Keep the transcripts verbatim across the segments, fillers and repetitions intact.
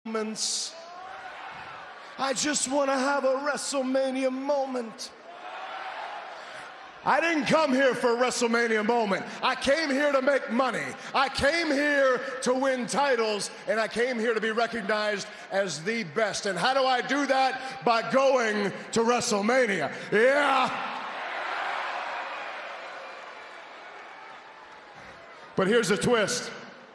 moments. I just want to have a WrestleMania moment. I didn't come here for a WrestleMania moment. I came here to make money. I came here to win titles, and I came here to be recognized as the best. And how do I do that? By going to WrestleMania. Yeah. But here's the twist.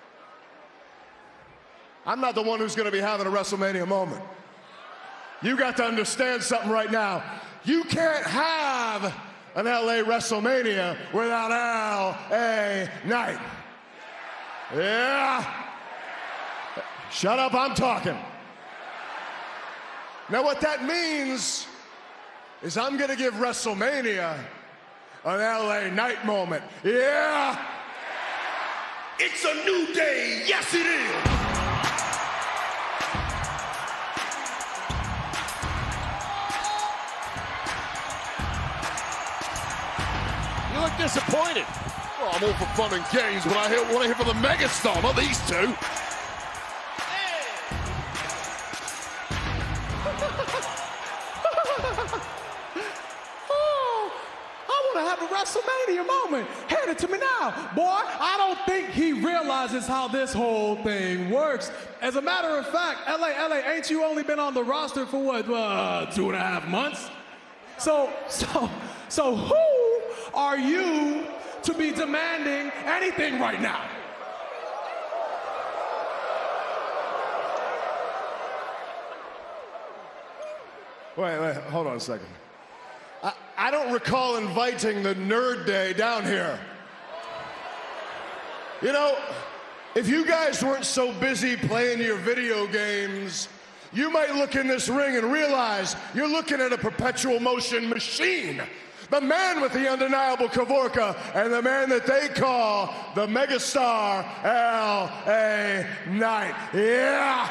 I'm not the one who's going to be having a WrestleMania moment. You got to understand something right now. You can't have an L A WrestleMania without L A Knight. Yeah. Shut up, I'm talking. Now what that means is I'm gonna give WrestleMania an L A Knight moment. Yeah. It's a new day, yes it is. You look disappointed. Well, I'm all for fun and games, but I hear, want to hear from the megastar, not these two. Oh, I want to have a WrestleMania moment. Hand it to me now. Boy, I don't think he realizes how this whole thing works. As a matter of fact, L A, L A, ain't you only been on the roster for what, uh, two and a half months? So, so, so who are you to be demanding anything right now? Wait, wait, hold on a second. I, I don't recall inviting the Nerd Day down here. You know, if you guys weren't so busy playing your video games, you might look in this ring and realize you're looking at a perpetual motion machine. The man with the undeniable Kavorka and the man that they call the megastar L A Knight. Yeah!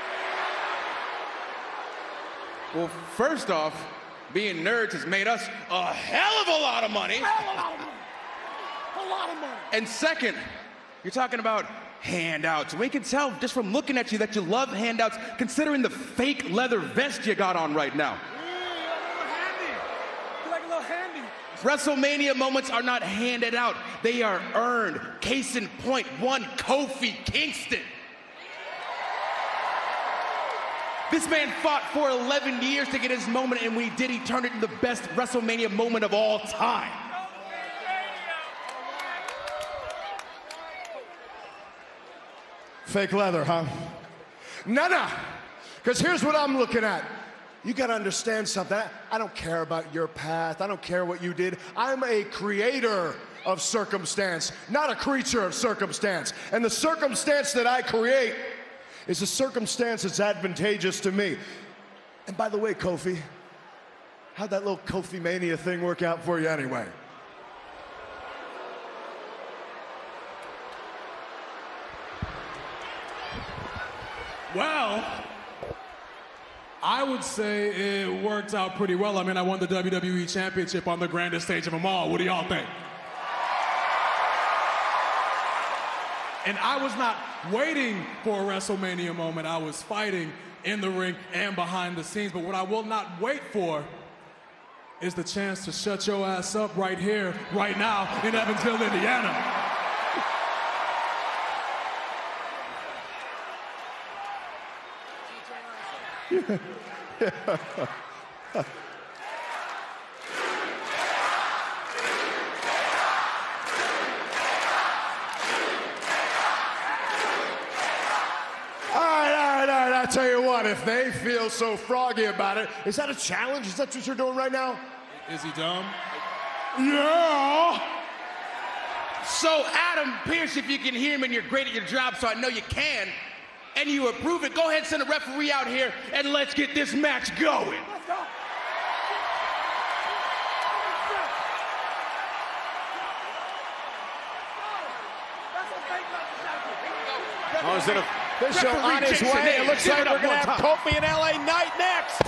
Well, first off, being nerds has made us a hell of a lot of money. Hell of a lot of money. A lot of money. And second, you're talking about handouts. We can tell just from looking at you that you love handouts, considering the fake leather vest you got on right now. WrestleMania moments are not handed out. They are earned. Case in point, one Kofi Kingston. This man fought for eleven years to get his moment, and when he did, he turned it into the best WrestleMania moment of all time. Fake leather, huh? No, no. Because here's what I'm looking at. You gotta understand something. I, I don't care about your path. I don't care what you did. I'm a creator of circumstance, not a creature of circumstance. And the circumstance that I create is a circumstance that's advantageous to me. And by the way, Kofi, how'd that little Kofi Mania thing work out for you anyway? Well, I would say it worked out pretty well. I mean, I won the W W E Championship on the grandest stage of them all. What do y'all think? And I was not waiting for a WrestleMania moment. I was fighting in the ring and behind the scenes. But what I will not wait for is the chance to shut your ass up right here, right now in Evansville, Indiana. Yeah. I tell you what, if they feel so froggy about it, is that a challenge? Is that what you're doing right now? Is he dumb? Yeah! So, Adam Pearce, if you can hear me and you're great at your job, so I know you can, and you approve it, go ahead and send a referee out here and let's get this match going. Let's go. Oh, is it a This show on his way. It looks like we're going to have Kofi and L A Knight next.